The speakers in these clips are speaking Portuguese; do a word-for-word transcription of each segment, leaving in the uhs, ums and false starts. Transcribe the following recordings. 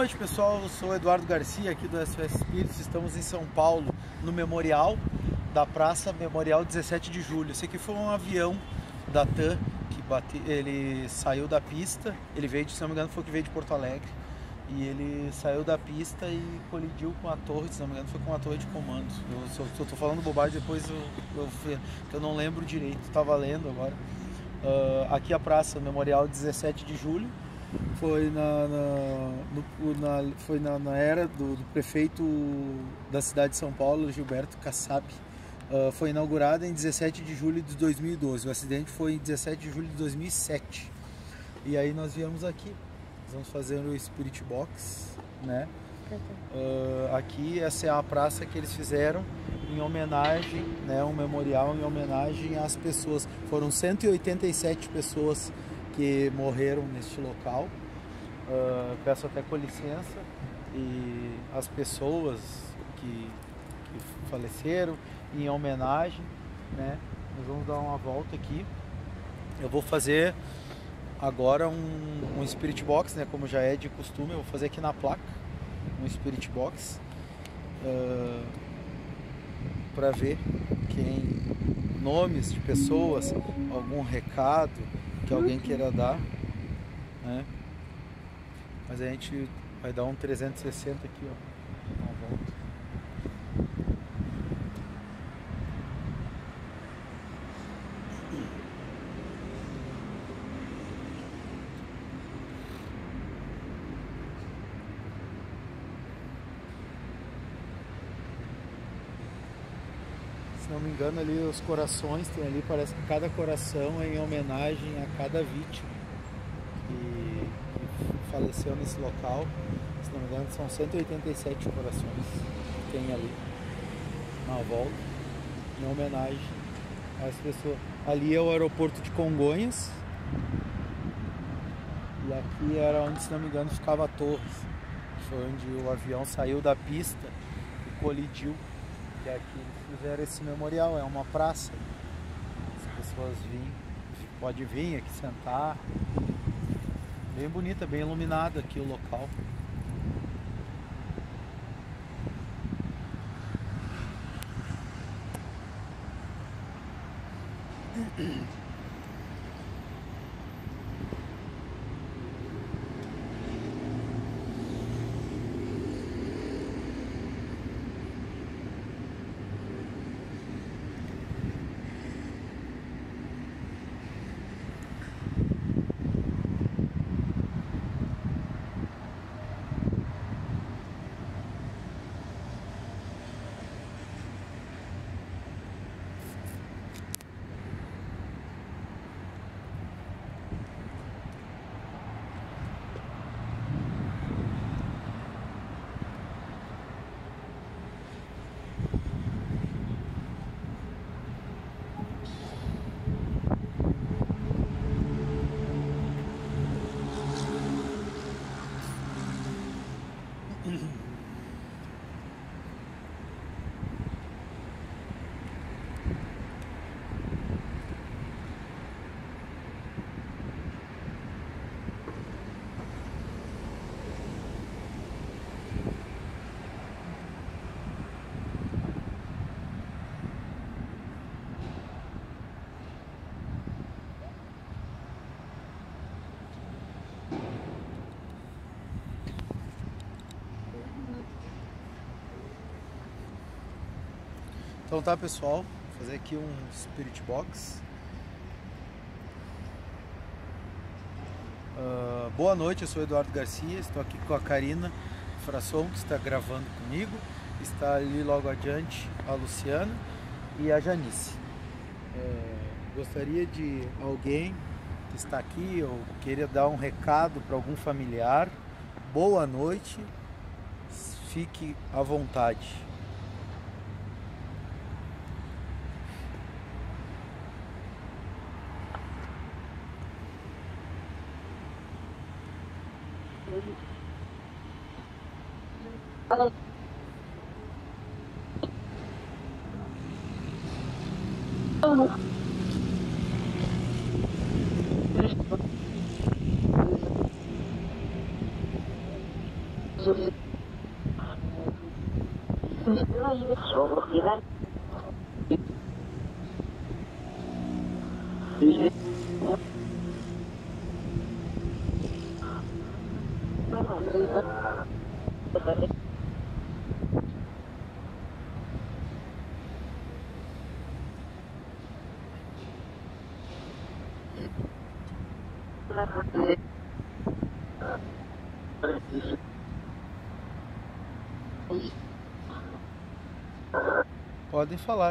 noite, pessoal, eu sou Eduardo Garcia aqui do S O S Espíritos. Estamos em São Paulo, no memorial da Praça Memorial dezessete de julho. Esse aqui foi um avião da TAM que bate... ele saiu da pista, ele veio de, se não me engano, foi que veio de Porto Alegre, e ele saiu da pista e colidiu com a torre, se não me engano, foi com a torre de comando. Eu, se eu tô falando bobagem, depois eu, eu, eu não lembro direito, estava lendo agora. Uh, aqui a Praça Memorial dezessete de julho. Foi na, na, no, na, foi na, na era do, do prefeito da cidade de São Paulo, Gilberto Kassab. Uh, foi inaugurada em dezessete de julho de dois mil e doze. O acidente foi em dezessete de julho de dois mil e sete. E aí nós viemos aqui. Nós vamos fazer o Spirit Box, né? Uh, aqui essa é a praça que eles fizeram em homenagem, né? Um memorial em homenagem às pessoas. Foram cento e oitenta e sete pessoas que morreram neste local. Uh, peço até com licença, e as pessoas que, que faleceram, em homenagem, né? Nós vamos dar uma volta aqui. Eu vou fazer agora um, um Spirit Box, né? Como já é de costume, eu vou fazer aqui na placa um Spirit Box uh, para ver quem, nomes de pessoas, algum recado que alguém queira dar, né? Mas a gente vai dar um trezentos e sessenta aqui, ó, uma volta. Se não me engano, ali os corações tem ali, parece que cada coração é em homenagem a cada vítima que, que faleceu nesse local. Se não me engano, são cento e oitenta e sete corações que tem ali na volta, em homenagem às pessoas. Ali é o aeroporto de Congonhas, e aqui era onde, se não me engano, ficava a torre. Foi onde o avião saiu da pista e colidiu. E aqui eles fizeram esse memorial, é uma praça. As pessoas vêm, pode vir aqui sentar. Bem bonita, bem iluminado aqui o local. Então tá, pessoal, vou fazer aqui um Spirit Box. Uh, boa noite, eu sou Eduardo Garcia, estou aqui com a Karina Frasson, que está gravando comigo. Está ali logo adiante a Luciana e a Janice. Uh, gostaria de alguém que está aqui ou queria dar um recado para algum familiar. Boa noite, fique à vontade. Alô. Podem falar.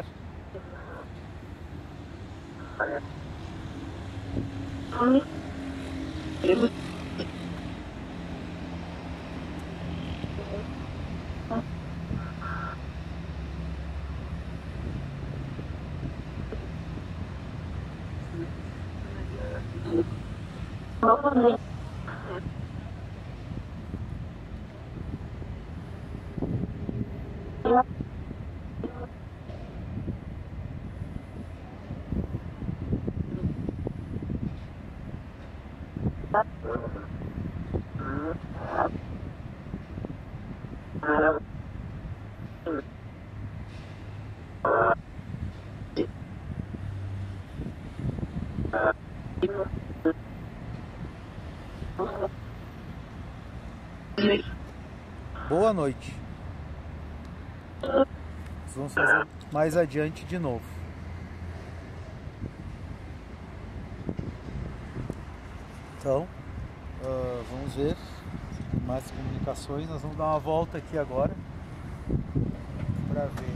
Boa noite. Vamos fazer mais adiante de novo. Então, uh, vamos ver mais comunicações. Nós vamos dar uma volta aqui agora para ver.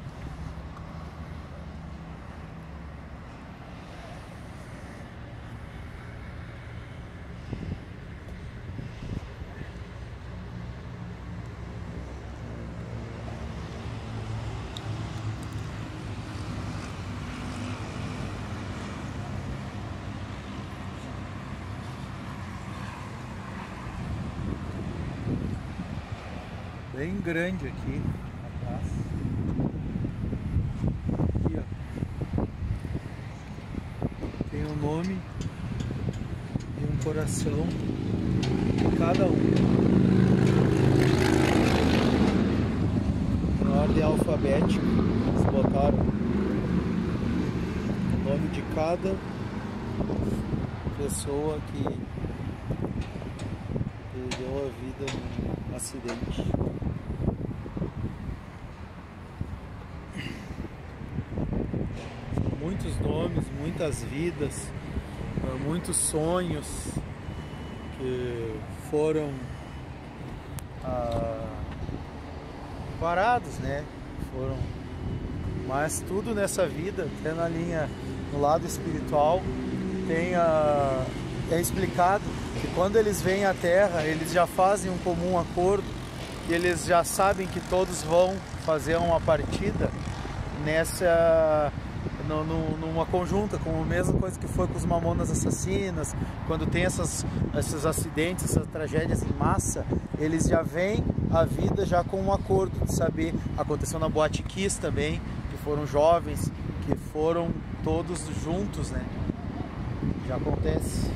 Bem grande aqui a praça. Aqui, ó. Tem um nome e um coração de cada um. Em ordem alfabética, eles botaram o nome de cada pessoa que perdeu a vida num acidente. Muitos nomes, muitas vidas, muitos sonhos que foram ah, parados, né? Foram, mas tudo nessa vida, até na linha, no lado espiritual, tem a, é explicado que quando eles vêm à Terra, eles já fazem um comum acordo, que eles já sabem que todos vão fazer uma partida nessa no, no, numa conjunta, como a mesma coisa que foi com os Mamonas Assassinas, quando tem essas, esses acidentes, essas tragédias em massa, eles já vêm à vida já com um acordo de saber. Aconteceu na Boate Kiss também, que foram jovens, que foram todos juntos, né? Já acontece.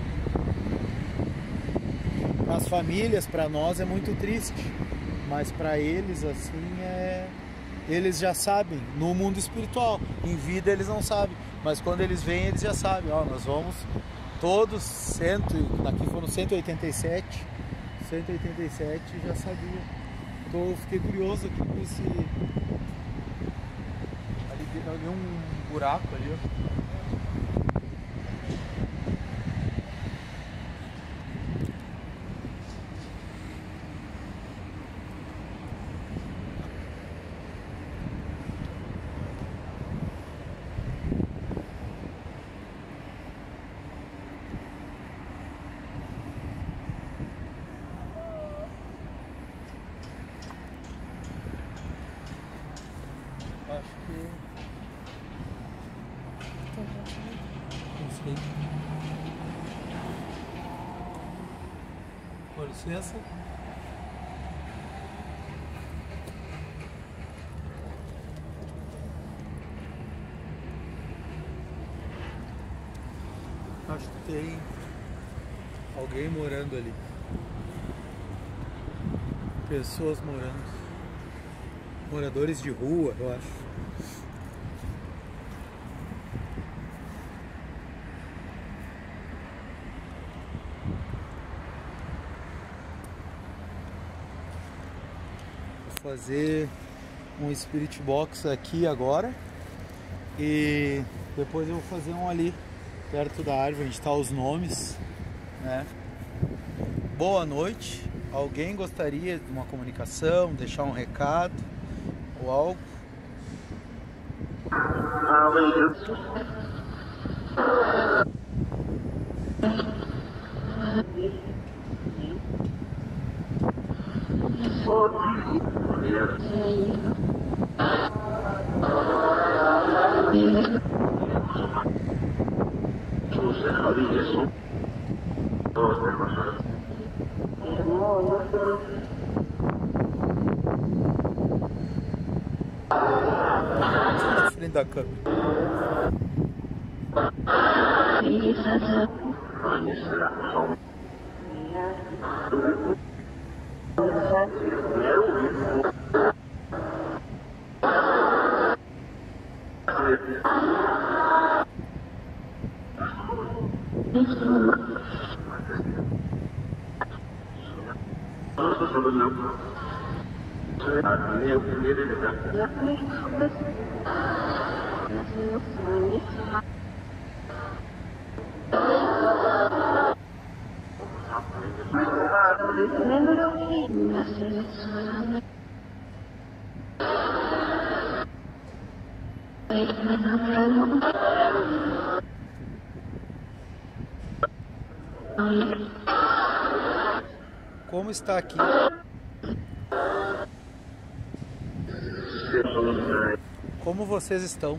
Para as famílias, para nós é muito triste, mas para eles assim é... Eles já sabem, no mundo espiritual, em vida eles não sabem, mas quando eles vêm eles já sabem, ó, nós vamos todos, cento, aqui foram cento e oitenta e sete, cento e oitenta e sete já sabia. Então, fiquei curioso aqui com esse, ali, ali um buraco ali, ó. Acho que... Não sei. Com licença. Acho que tem alguém morando ali. Pessoas morando. moradores de rua, eu acho. Vou fazer um Spirit Box aqui agora e depois eu vou fazer um ali perto da árvore, onde estão os nomes, né? Boa noite. Alguém gostaria de uma comunicação, deixar um recado ou algo? Na frente da câmera. Como está aqui? Como vocês estão?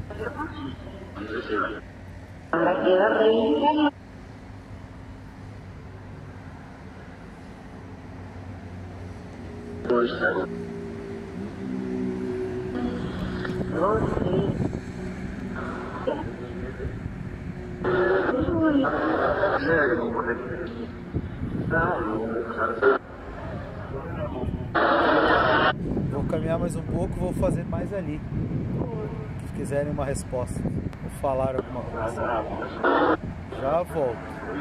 Vou caminhar mais um pouco, vou fazer mais ali. Se quiserem uma resposta ou falar alguma coisa. Já volto.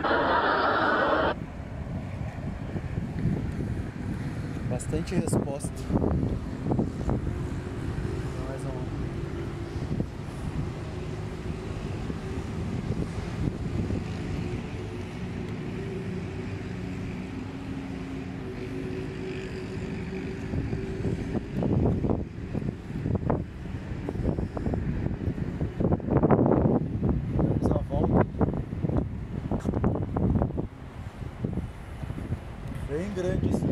Bastante resposta. Mais um. Bem grande isso.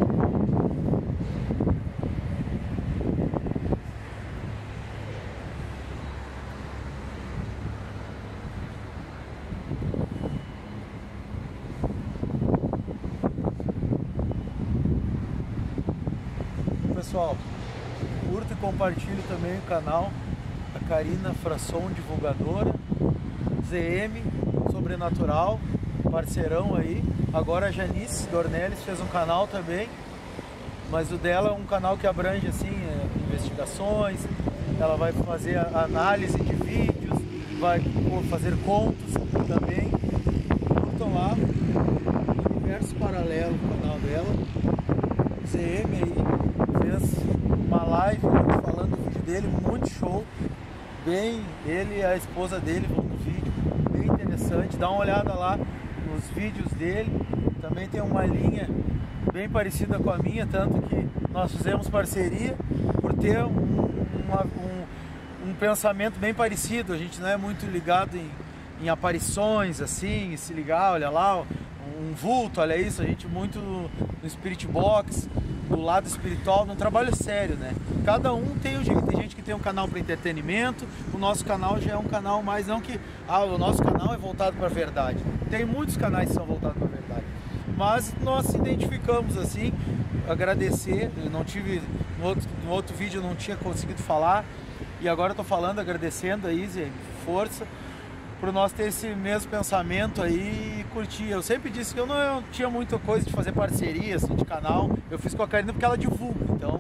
Pessoal, curta e compartilhe também o canal da Karina Frasson, divulgadora, Z M Sobrenatural, parceirão aí. Agora a Janice Dornelles fez um canal também, mas o dela é um canal que abrange assim, é, investigações, ela vai fazer a análise de vídeos, vai fazer contos também. Curtam lá, Universo Paralelo, o canal dela. Z M aí fez uma live falando do vídeo dele, muito show, bem, ele e a esposa dele vão no vídeo, bem interessante, dá uma olhada lá nos vídeos dele. Também tem uma linha bem parecida com a minha, tanto que nós fizemos parceria por ter um, uma, um, um pensamento bem parecido. A gente não é muito ligado em, em aparições assim, se ligar, olha lá, um vulto, olha isso, a gente muito no, no Spirit Box, do lado espiritual, num trabalho sério, né? Cada um tem um jeito, tem gente que tem um canal para entretenimento, o nosso canal já é um canal mais, não que, ah, o nosso canal é voltado para a verdade. Tem muitos canais que são voltados para a verdade, mas nós se identificamos assim, agradecer, eu não tive, no outro, no outro vídeo eu não tinha conseguido falar, e agora estou falando, agradecendo aí, Zé, força, por nós ter esse mesmo pensamento aí e curtir. Eu sempre disse que eu não eu tinha muita coisa de fazer parceria assim, de canal, eu fiz com a Karina porque ela divulga, então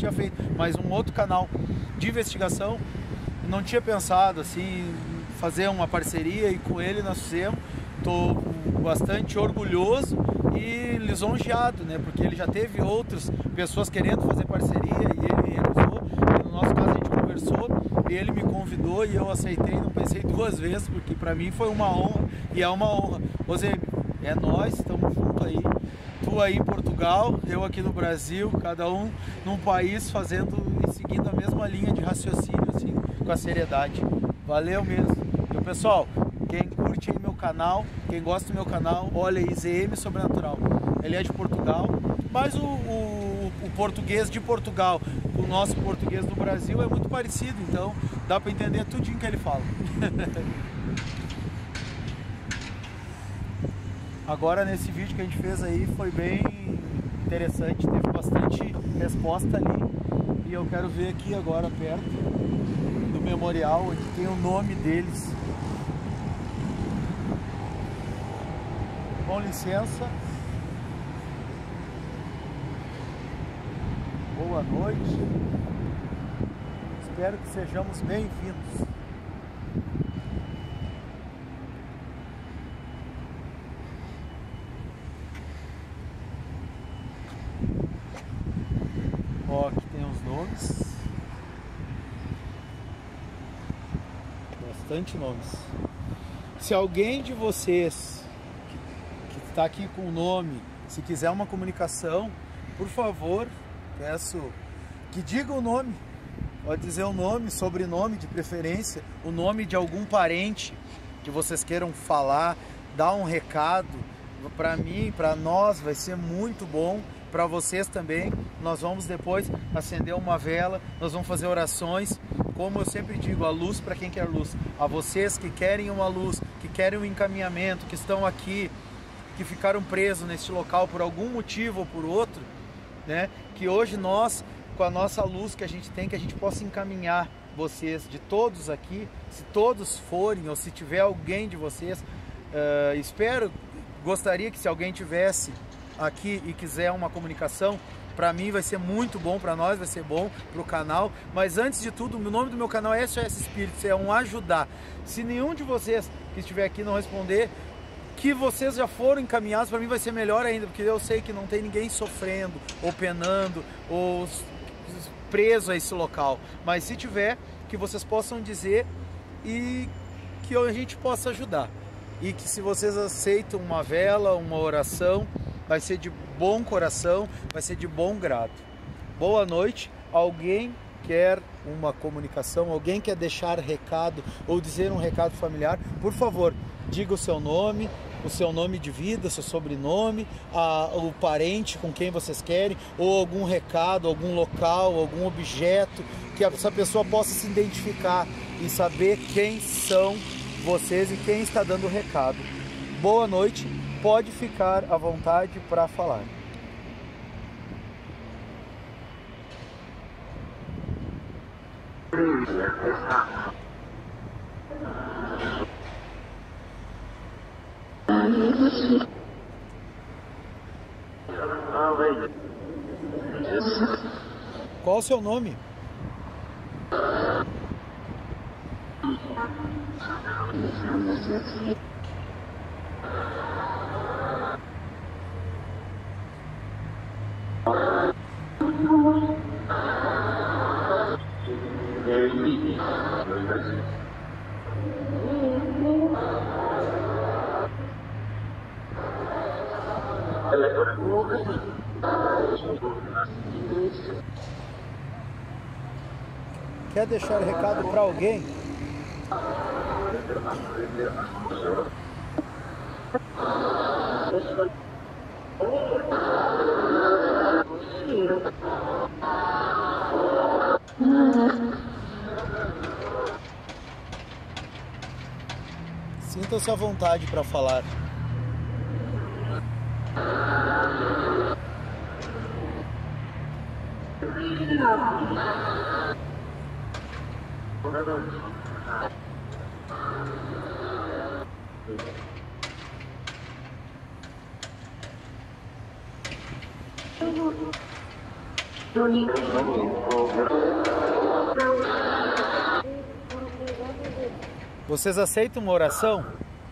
tinha feito, mas um outro canal de investigação. Não tinha pensado assim fazer uma parceria e com ele nós fizemos. Estou bastante orgulhoso e lisonjeado, né? Porque ele já teve outras pessoas querendo fazer parceria e ele recusou. E no nosso caso a gente conversou e ele me convidou e eu aceitei, não pensei duas vezes, porque para mim foi uma honra e é uma honra. Ô Zé, é nós, estamos juntos aí. Tu aí em Portugal, eu aqui no Brasil, cada um num país fazendo e seguindo a mesma linha de raciocínio, assim, com a seriedade. Valeu mesmo. E pessoal, quem curte aí meu canal, quem gosta do meu canal, olha aí, Z M Sobrenatural. Ele é de Portugal, mas o, o, o português de Portugal, o nosso português do Brasil é muito parecido, então dá para entender tudinho que ele fala. Agora nesse vídeo que a gente fez aí foi bem interessante, teve bastante resposta ali. E eu quero ver aqui agora perto do memorial, onde tem o nome deles. Com licença. Boa noite. Espero que sejamos bem-vindos. Ó, aqui tem os nomes. Bastante nomes. Se alguém de vocês que está aqui com o nome, se quiser uma comunicação, por favor, peço que diga o nome. Pode dizer o nome, sobrenome de preferência, o nome de algum parente que vocês queiram falar, dar um recado. Para mim, para nós, vai ser muito bom. Para vocês também, nós vamos depois acender uma vela, nós vamos fazer orações, como eu sempre digo, a luz para quem quer luz. A vocês que querem uma luz, que querem um encaminhamento, que estão aqui, que ficaram presos neste local por algum motivo ou por outro, né? Que hoje nós, com a nossa luz que a gente tem, que a gente possa encaminhar vocês, de todos aqui, se todos forem, ou se tiver alguém de vocês, uh, espero, gostaria que se alguém tivesse aqui e quiser uma comunicação, para mim vai ser muito bom, para nós vai ser bom, para o canal. Mas antes de tudo, o nome do meu canal é S O S Espíritos, é um ajudar. Se nenhum de vocês que estiver aqui não responder, que vocês já foram encaminhados, para mim vai ser melhor ainda, porque eu sei que não tem ninguém sofrendo, ou penando, ou preso a esse local. Mas se tiver, que vocês possam dizer e que a gente possa ajudar. E que se vocês aceitam uma vela, uma oração, vai ser de bom coração, vai ser de bom grado. Boa noite. Alguém quer uma comunicação, alguém quer deixar recado ou dizer um recado familiar, por favor, diga o seu nome, o seu nome de vida, seu sobrenome, a, o parente com quem vocês querem, ou algum recado, algum local, algum objeto, que essa pessoa possa se identificar e saber quem são vocês e quem está dando o recado. Boa noite. Pode ficar à vontade para falar. Qual o seu nome? Quer deixar recado para alguém? Sinta-se à vontade para falar. Vocês aceitam uma oração?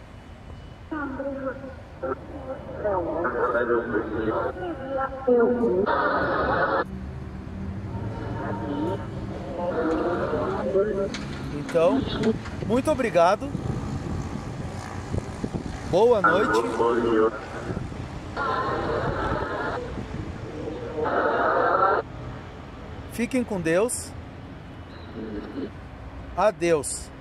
Então, muito obrigado. Boa noite. Fiquem com Deus. Adeus.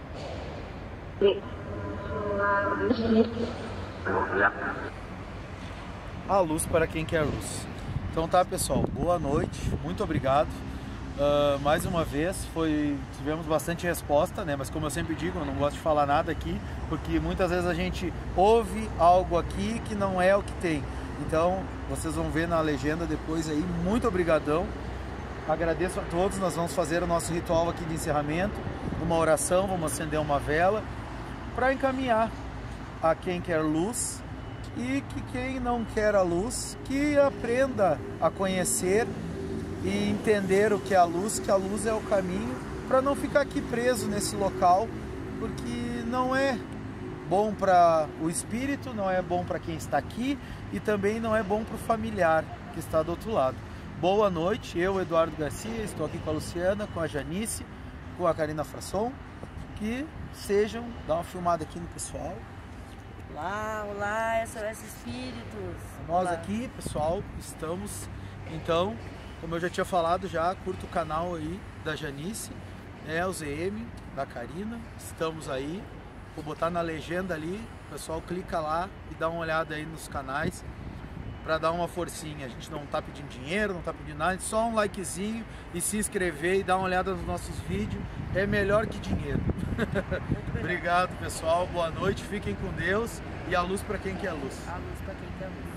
A luz para quem quer luz. Então tá, pessoal, boa noite, muito obrigado. Uh, mais uma vez, foi, tivemos bastante resposta, né? Mas como eu sempre digo, eu não gosto de falar nada aqui, porque muitas vezes a gente ouve algo aqui que não é o que tem. Então, vocês vão ver na legenda depois aí. Muito obrigadão. Agradeço a todos. Nós vamos fazer o nosso ritual aqui de encerramento, uma oração, vamos acender uma vela para encaminhar a quem quer luz, e que quem não quer a luz, que aprenda a conhecer e entender o que é a luz, que a luz é o caminho, para não ficar aqui preso nesse local, porque não é bom para o espírito, não é bom para quem está aqui e também não é bom para o familiar que está do outro lado. Boa noite, eu, Eduardo Garcia, estou aqui com a Luciana, com a Janice, com a Karina Frasson, que sejam, dá uma filmada aqui no pessoal. Olá, olá, S O S Espíritos. Nós olá. Aqui, pessoal, estamos, então, como eu já tinha falado, já curta o canal aí da Janice, né, o Z M, da Karina, estamos aí, vou botar na legenda ali, o pessoal clica lá e dá uma olhada aí nos canais, para dar uma forcinha. A gente não tá pedindo dinheiro, não tá pedindo nada, só um likezinho e se inscrever e dar uma olhada nos nossos vídeos, é melhor que dinheiro. Obrigado, pessoal, boa noite, fiquem com Deus e a luz para quem quer luz. A luz para quem quer luz.